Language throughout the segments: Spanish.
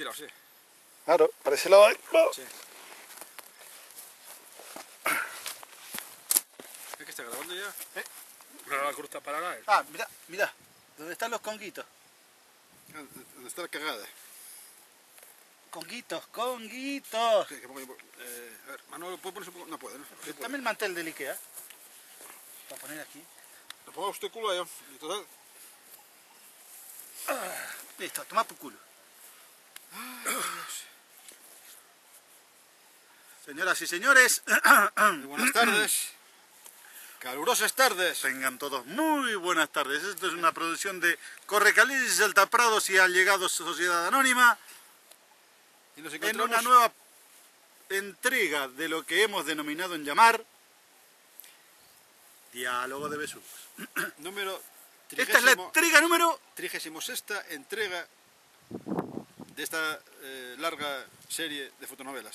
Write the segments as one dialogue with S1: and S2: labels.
S1: alquilado, sí.
S2: Claro, para ese lado.
S1: Sí. ¿Es que está grabando ya?
S3: Pero la cruz está parada.
S2: Ah, mira, mira. ¿Dónde están los conguitos?
S1: ¿Dónde está la cagada?
S2: Conguitos, conguitos.
S1: ¿Qué pongo yo? A ver, Manuel, ¿puedo ponerse un poco? No puede, ¿no? Sí puede.
S2: Dame el mantel del Ikea. Para poner aquí.
S1: Lo pongo usted culo yo. Y total.
S2: Listo, toma por culo. Señoras y señores,
S1: Muy buenas tardes. Calurosas tardes.
S2: tengan todos muy buenas tardes. Esto es una producción de Correcallis, Altaprados y Allegados Sociedad Anónima
S1: Y nos
S2: en
S1: encontramos
S2: una nueva entrega de lo que hemos denominado en llamar Diálogo de Besugos.
S1: número
S2: Esta es la entrega número
S1: 36ª entrega de esta larga serie de fotonovelas.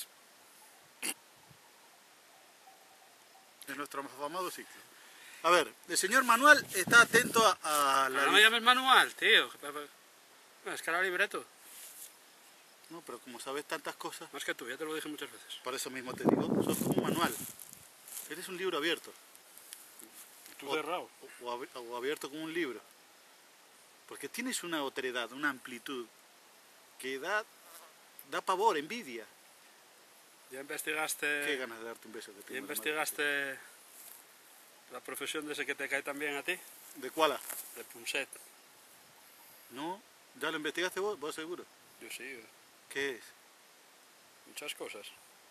S2: de nuestro famoso ciclo. A ver, el señor Manuel está atento a la...
S3: No me llames manual, tío. Es que era libreto.
S2: No, pero como sabes tantas cosas,
S3: Más que tú, ya te lo dije muchas veces.
S2: por eso mismo te digo, sos como un manual. Eres un libro abierto.
S3: Tú cerrado.
S2: O abierto como un libro. Porque tienes una otredad, una amplitud que da pavor, envidia.
S3: Ya
S2: Qué
S3: investigaste.
S2: ganas de darte un beso que
S3: Ya
S2: tengo.
S3: investigaste la profesión de ese que te cae también a ti,
S2: ¿De cuál?
S3: de punset.
S2: No, ¿ya lo investigaste vos seguro?
S3: Yo sí,
S2: ¿Qué es?
S3: muchas cosas.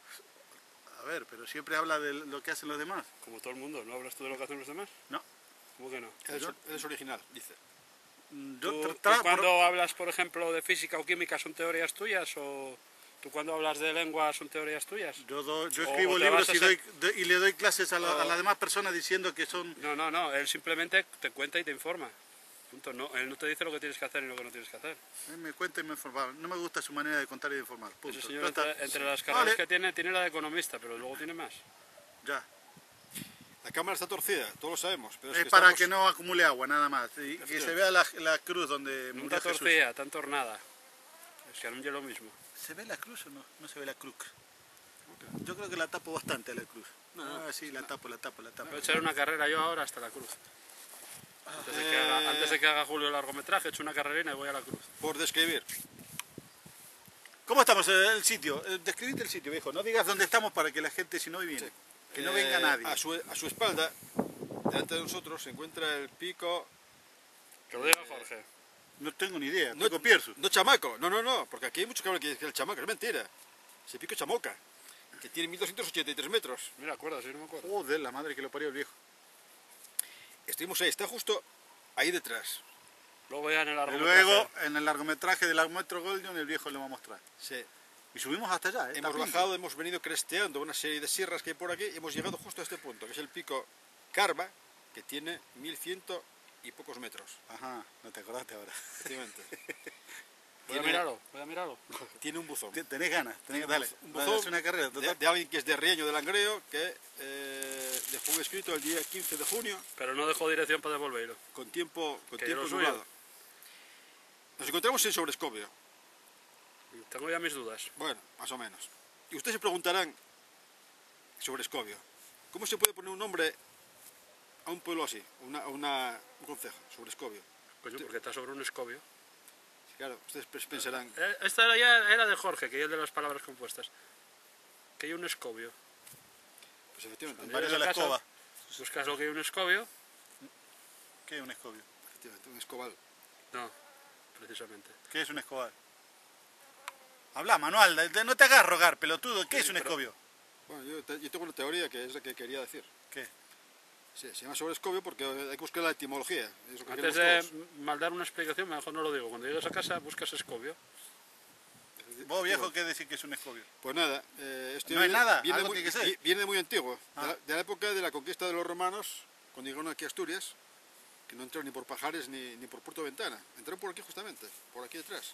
S2: A ver, pero siempre habla de lo que hacen los demás.
S3: Como todo el mundo, ¿no hablas tú de lo que hacen los demás?
S2: No.
S3: ¿Cómo que no?
S1: Él es original, dice.
S3: ¿Tú cuando hablas, por ejemplo, de física o química son teorías tuyas o tú cuando hablas de lengua son teorías tuyas?
S2: Yo
S3: O
S2: escribo
S3: te
S2: libros
S3: vas a
S2: y le doy clases a las demás personas diciendo que son...
S3: No, él simplemente te cuenta y te informa. Punto. No, él no te dice lo que tienes que hacer ni lo que no tienes que hacer.
S2: Me cuenta y me informa. No me gusta su manera de contar y de informar. Punto.
S3: Ese señor
S2: Ya está.
S3: entre las carreras
S2: Vale.
S3: que tiene la de economista, pero luego tiene más.
S2: Ya.
S1: La cámara está torcida, todos lo sabemos. Pero
S2: Es
S1: que
S2: para
S1: estamos-
S2: que no acumule agua, nada más. Y que se vea la cruz donde
S3: Nunca
S2: murió Jesús.
S3: torcida, tan tornada. Es que no es lo mismo.
S2: ¿Se ve la cruz o no? No se ve la cruz. Yo creo que la tapo bastante a la cruz. Ah, sí, la tapo.
S3: Voy a echar una carrera yo ahora hasta la cruz. Antes de que haga Julio el largometraje, echo una carrerina y voy a la cruz.
S1: Por describir.
S2: ¿Cómo estamos en el sitio? Describite el sitio, viejo. No digas dónde estamos para que la gente, si no viene,
S1: Sí.
S2: que no venga nadie.
S1: A su espalda, delante de nosotros, se encuentra el pico...
S3: Que lo diga Jorge.
S2: No tengo ni idea.
S1: No,
S2: Pico Pierzu.
S1: no chamaco, no, porque aquí hay muchos que hablan que el chamaco, es mentira. Es el pico chamoca, que tiene 1283 metros.
S3: Mira, acuerdas, yo no me acuerdo.
S2: Joder, la madre que lo parió el viejo.
S1: Estuvimos ahí, está justo ahí detrás.
S3: Luego ya en el
S2: Y
S3: largometraje.
S2: luego, en el largometraje del Metro Golden, el viejo le va a mostrar.
S1: Sí.
S2: Y subimos hasta allá,
S1: Hemos bajado, hemos venido cresteando una serie de sierras que hay por aquí y hemos llegado justo a este punto, que es el pico Carva, que tiene 1100 y pocos metros.
S2: Ajá, no te acordaste ahora.
S1: Efectivamente.
S3: Voy a mirarlo.
S1: Tiene un buzón.
S2: Tenés ganas, dale.
S1: Un
S2: Dale,
S1: buzón
S2: haz una carrera, total.
S1: de alguien que es de Rieño de Langreo, que dejó un escrito el día 15 de junio
S3: Pero no dejó dirección para devolverlo.
S1: con tiempo
S3: Que yo lo suyo.
S1: nublado. Nos encontramos en Sobrescobio.
S3: Tengo ya mis dudas.
S1: Bueno, más o menos. Y ustedes se preguntarán, Sobrescobio, ¿cómo se puede poner un nombre a un pueblo así, un concejo, Sobrescobio?
S3: Coño, porque está sobre un escobio.
S1: Claro, ustedes pensarán,
S3: Esta era de Jorge, que es el de las palabras compuestas. Que hay un escobio.
S1: pues efectivamente,
S2: Varios de
S3: Llegas a
S2: la
S3: casa,
S2: escoba.
S3: Buscas lo que hay un escobio.
S2: ¿Qué es un escobio?
S1: efectivamente, un escobal.
S3: No, precisamente.
S2: ¿Qué es un escobar? Habla, Manuel, no te hagas rogar, pelotudo. ¿Qué es un
S3: pero-
S2: escobio?
S1: Bueno, yo tengo una teoría que es la que quería decir.
S2: ¿Qué?
S1: Sí, se llama Sobrescobio porque hay que buscar la etimología. Es lo que
S3: Antes
S1: queremos
S3: de
S1: todos.
S3: mal dar una explicación, mejor no lo digo. Cuando llegues a casa, buscas escobio.
S2: Vos, viejo, ¿qué decís que es un escobio?
S1: Pues nada, esto
S2: No es nada,
S1: viene,
S2: algo
S1: muy,
S2: tiene que ser.
S1: viene de muy antiguo,
S2: Ah.
S1: de la época de la conquista de los romanos, cuando llegaron aquí a Asturias, que no entraron ni por Pajares ni por Puerto Ventana, entraron por aquí justamente, por aquí detrás.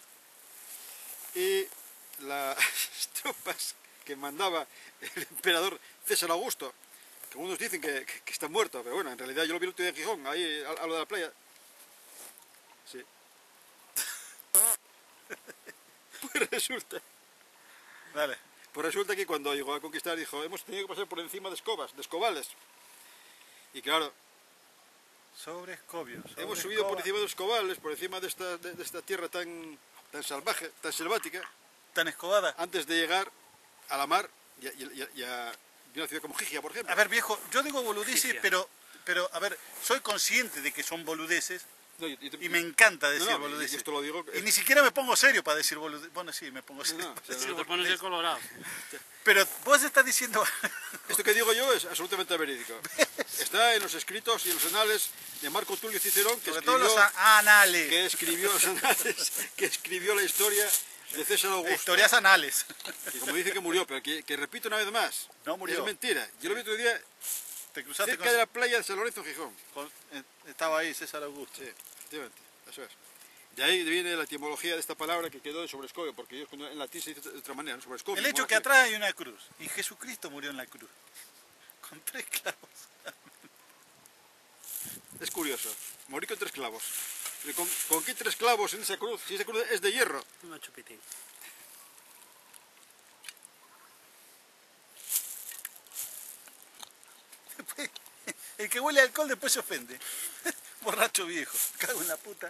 S1: Y las tropas que mandaba el emperador César Augusto, que algunos dicen que está muerto, pero bueno, en realidad yo lo vi el último día en Gijón, ahí a lo de la playa. Sí. Pues resulta...
S2: Dale.
S1: Pues resulta que cuando llegó a conquistar dijo, hemos tenido que pasar por encima de escobas, de escobales. Y claro,
S2: Sobre Escobio.
S1: hemos subido por encima de los escobales, por encima de esta tierra tan salvaje, tan selvática,
S2: Tan escobada.
S1: antes de llegar a la mar y a una ciudad como Gigia, por ejemplo.
S2: A ver, viejo, yo digo boludeces,
S3: Gigia.
S2: pero, a ver, soy consciente de que son boludeces
S1: No,
S2: y me encanta decir
S1: no,
S2: boludeces.
S1: y esto lo digo...
S2: Y ni siquiera me pongo serio para decir boludeces. Bueno, sí, me pongo serio.
S1: no,
S2: para
S1: o sea,
S2: decir
S3: No te pones
S2: boludeces.
S3: de colorado.
S2: Pero vos estás diciendo...
S1: Esto que digo yo es absolutamente verídico. Está en los escritos y en los anales de Marco Tulio Cicerón, que
S2: Sobre todo los
S1: escribió,
S2: anales.
S1: que escribió los anales, que escribió la historia de César Augusto.
S2: Historias anales.
S1: Y como dice que murió, pero que repito una vez más,
S2: No murió.
S1: es mentira. Yo lo vi otro día
S2: Te cruzaste
S1: cerca de la playa de San Lorenzo, en Gijón.
S2: Estaba ahí César Augusto.
S1: Sí, efectivamente, eso es. De ahí viene la etimología de esta palabra que quedó de sobrescobio, porque ellos en latín se dice de otra manera, ¿no? Sobrescobio.
S2: El hecho
S1: como
S2: que
S1: aquí.
S2: atrás hay una cruz. Y Jesucristo murió en la cruz. Con 3 clavos.
S1: Es curioso, morí con 3 clavos. ¿Y con qué 3 clavos en esa cruz? Si esa cruz es de hierro.
S3: Una chupitín.
S2: El que huele a alcohol después se ofende. Borracho viejo. Cago en la puta.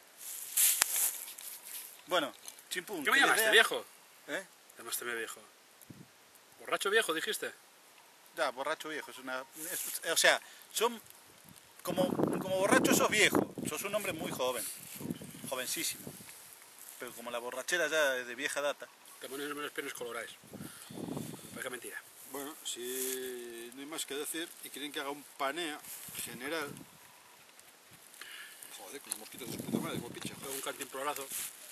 S2: Bueno, chimpún.
S3: ¿Qué me
S2: que les
S3: llamaste,
S2: vea-
S3: viejo?
S2: ¿Eh?
S3: Llamaste viejo. ¿Borracho viejo dijiste?
S2: Ya, borracho viejo. O sea, son... Como borracho sos viejo. Sos un hombre muy joven. Jovencísimo. Pero como la borrachera ya es de vieja data.
S3: Te pones menos pelos coloráis. Parece mentira.
S1: Bueno, si no hay más que decir y quieren que haga un paneo general... Joder, con los mosquitos de su puta madre, como pincha.
S3: Fue un cantimplorazo.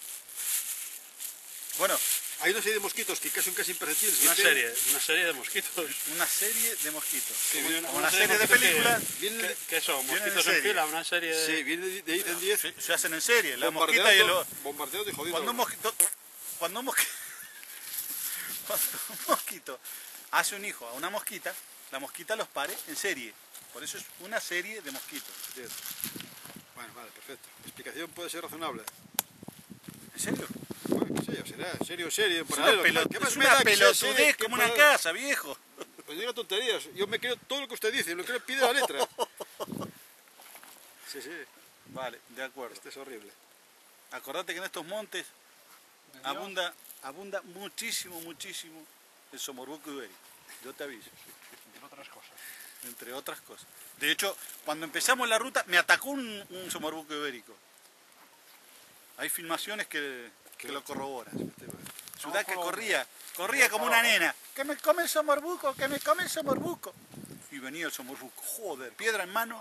S2: Bueno,
S1: Hay una serie de mosquitos que son casi imperceptibles.
S3: Una
S1: que
S3: serie de mosquitos.
S2: una serie de mosquitos.
S3: Sí,
S2: Como una serie de películas.
S1: Vienen,
S3: ¿Qué son?
S2: Vienen en
S3: ¿Mosquitos en
S2: serie.
S3: fila? ¿Una serie de...?
S1: sí, vienen de 10 en 10.
S2: Se hacen en serie. La mosquita y el...
S1: Bombardeados y jodidos.
S2: Cuando un mosquito, cuando un mosquito hace un hijo a una mosquita, la mosquita los pare en serie. Por eso es una serie de mosquitos.
S1: Bueno, vale, perfecto. La explicación puede ser razonable.
S2: ¿En serio?
S1: Bueno, qué sé yo, será serie en
S2: Es una,
S1: paralelo. ¿Qué más
S2: es
S1: me
S2: una
S1: da que sea serie
S2: pelotudez
S1: que
S2: como una
S1: paralelo?
S2: casa, viejo.
S1: Pues diga tonterías. Yo me creo todo lo que usted dice, lo que le pide la letra. Sí, sí,
S2: Vale, de acuerdo.
S1: este es horrible.
S2: Acordate que en estos montes abunda muchísimo el somorbuco ibérico. Yo te aviso.
S3: Entre otras cosas.
S2: Entre otras cosas. De hecho, cuando empezamos la ruta me atacó un somorbuco ibérico. Hay filmaciones que lo corroboran. Ciudad que corría como una nena. Que me come el somorbuco, que me come el somorbuco. Y venía el somorbuco, joder, piedra en mano.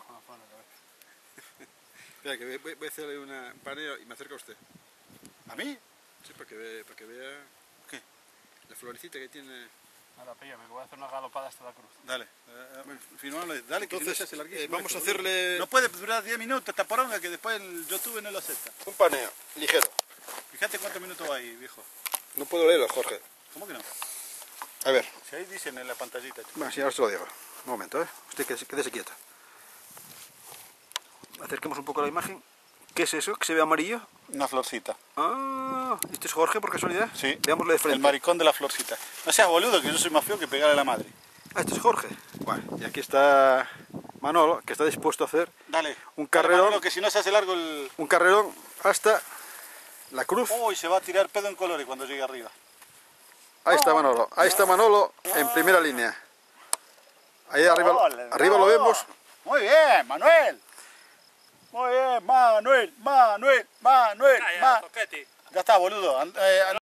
S1: Espera, que voy a hacerle un paneo y me acerca a usted.
S2: ¿A mí?
S1: Sí, para que vea
S2: ¿Qué?
S1: la florecita que tiene.
S3: Nada, píllame, que voy a hacer una galopada hasta la cruz.
S2: Dale, firmalo, dale, que si no se
S1: Entonces,
S2: hace larguísimo
S1: vamos a
S2: esto, boludo.
S1: hacerle
S2: No puede durar 10 minutos esta poronga que después el YouTube no lo acepta.
S1: un paneo ligero.
S2: Fíjate cuántos minutos va ahí, viejo.
S1: No puedo leerlo, Jorge.
S2: ¿Cómo que no?
S1: A ver,
S2: Si ahí dicen en la pantallita.
S1: bueno, si ahora se lo digo. Un momento, ¿eh? Usted quédese quieto. Acerquemos un poco la imagen. ¿Qué es eso? ¿Que se ve amarillo?
S2: Una florcita.
S1: Ah, ¿este es Jorge por casualidad?
S2: Sí.
S1: Veámosle de frente.
S2: El maricón de la florcita. No seas boludo, que yo soy más feo que pegarle a la madre.
S1: Ah, este es Jorge. Bueno, y aquí está Manolo, que está dispuesto a hacer
S2: Dale.
S1: un carrerón,
S2: Manolo, que si no se hace largo el...
S1: un carrerón hasta la cruz.
S2: Uy, se va a tirar pedo en colores cuando llegue arriba.
S1: Ahí está Manolo en primera línea. Ahí arriba lo vemos.
S2: Muy bien, Manuel. Muy bien, Manuel.
S3: Toquete.
S2: Ya está, boludo.